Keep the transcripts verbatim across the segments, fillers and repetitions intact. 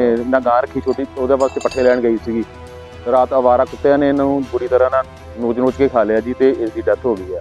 ना गां रखी छोटी, ਉਹਦੇ ਵਾਸਤੇ पट्ठे लैन गई सी। रात आवारा कुत्तियां ने इन्हू बुरी तरह ना नोच नोच के खा लिया जी, तो इसकी डेथ हो गई है।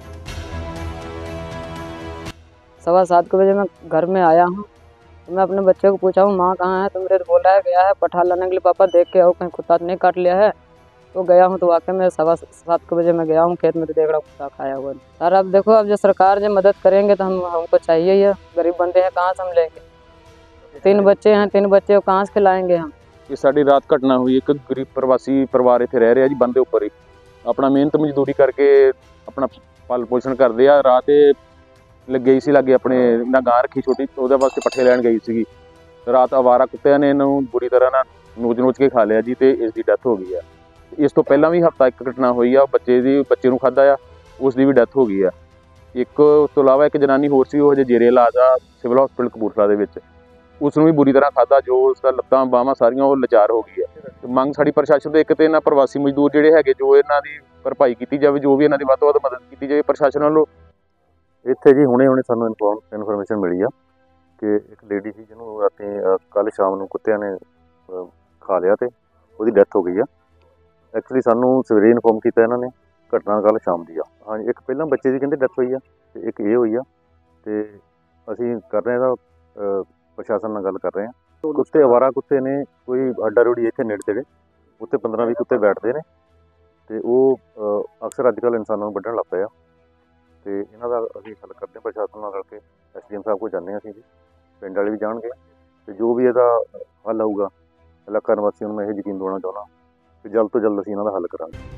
सवा सात के बजे मैं घर में आया हूँ, तो मैं अपने बच्चे को पूछा हूँ माँ कहाँ है, तो मेरे बोला है गया है पठा लाने के लिए, पापा देख के आओ कहीं कुत्ता नहीं काट लिया है। तो गया हूँ तो वाकई में सवा सात के बजे मैं गया हूँ खेत में, तो देख रहा कुत्ता खाया हुआ। सर अब देखो, अब जो सरकार जो मदद करेंगे तो हम हमको चाहिए ही है, गरीब बंदे हैं कहाँ से हम लेंगे, तीन बच्चे हैं, तीन बच्चे को कहाँ से खिलाएंगे हम। ये साड़ी रात घटना हुई, एक गरीब प्रवासी परिवार इतने रह रहा जी, बंद उपर ही अपना मेहनत मजदूरी करके अपना पाल पोषण करते आ। रात लग गई सी लागे अपने ना गां रखी छोटी, ਉਹਦੇ ਵਾਸਤੇ पट्ठे लैन गई सी। रात आवारा कुत्तियां ने इन्हू बुरी तरह ना नोच नोच के खा लिया जी, तो इसकी डेथ हो गई है। इस तो पहला भी हफ्ता एक घटना हुई आ, बच्चे दी बच्चे नूं खाधा आ, उसकी भी डेथ हो गई है। एक उस तो इलावा एक जनानी होर सी, वो हजे जेरे इलाज आ सिविल हॉस्पिटल कपूरथला दे विच, उसनूं भी बुरी तरह खाधा, जो उसका लत्तां बाहां सारियां वो लाचार हो गई है। मंग साडी प्रशासन तो एक तो इन्हां प्रवासी मजदूर जिहड़े हैगे, जो इन्हां दी भरपाई की जाए, जो भी इन्हां दी वध तों वध मदद की जाए प्रशासन वालों। ਇੱਥੇ ਜੀ ਹੁਣੇ ਹੁਣੇ ਸਾਨੂੰ ਇਨਫੋਰਮ ਇਨਫੋਰਮੇਸ਼ਨ ਮਿਲੀ ਆ ਕਿ ਇੱਕ ਲੇਡੀ ਸੀ ਜਿਹਨੂੰ ਰਾਤੀ ਕੱਲ੍ਹ ਸ਼ਾਮ ਨੂੰ ਕੁੱਤਿਆਂ ਨੇ ਅ, ਖਾ ਲਿਆ ਤੇ ਉਹਦੀ ਡੈਥ ਹੋ ਗਈ ਆ। ਐਕਚੁਅਲੀ ਸਾਨੂੰ ਸਵੇਰੇ ਇਨਫੋਰਮ ਕੀਤਾ ਇਹਨਾਂ ਨੇ, ਘਟਨਾ ਕੱਲ੍ਹ ਸ਼ਾਮ ਦੀ ਆ। ਹਾਂਜੀ, ਇੱਕ ਪਹਿਲਾਂ ਬੱਚੇ ਦੀ ਕਹਿੰਦੇ ਡੈਥ ਹੋਈ ਆ, ਤੇ ਇੱਕ ਇਹ ਹੋਈ ਆ, ਤੇ ਅਸੀਂ ਕਰ ਰਹੇ ਹਾਂ ਇਹਦਾ ਪ੍ਰਸ਼ਾਸਨ ਨਾਲ ਗੱਲ ਕਰ ਰਹੇ ਹਾਂ। ਕੁੱਤੇ ਅਵਾਰਾ ਕੁੱਤੇ ਨੇ, ਕੋਈ ਅੱਡਾ ਰੋੜੀ ਇੱਥੇ ਨੇੜੇ ਤੇੜੇ, ਉੱਥੇ ਪੰਦਰਾਂ ਵੀਹ ਕੁੱਤੇ ਬੈਠਦੇ ਨੇ, ਤੇ ਉਹ ਅਕਸਰ ਅੱਜ ਕੱਲ੍ਹ ਇਨਸਾਨਾਂ ਨੂੰ ਵੱਢਣ ਲੱਗ ਪਏ ਆ। ਤੇ ਇਹਨਾਂ ਦਾ ਅਸੀਂ ਹੱਲ ਕਰਦੇ ਹਾਂ ਪ੍ਰਸ਼ਾਸਨ ਨਾਲ ਰਲ ਕੇ। ਐਸ ਡੀ ਐਮ ਸਾਹਿਬ ਕੋਲ ਜਾਂਦੇ ਹਾਂ ਅਸੀਂ ਜੀ, ਪਿੰਡ ਵਾਲੇ ਵੀ ਜਾਣਗੇ, ਤੇ ਜੋ ਵੀ ਇਹਦਾ ਹੱਲ ਆਊਗਾ ਇਲਾਕਾ ਨਿਵਾਸੀਆਂ ਨੂੰ ਮੈਂ ਇਹ ਯਕੀਨ ਦਿਵਾਉਣਾ ਚਾਹੁੰਦਾ ਕਿ ਜਲਦ ਤੋਂ ਜਲਦ ਅਸੀਂ ਇਹਨਾਂ ਦਾ ਹੱਲ ਕਰਾਂਗੇ।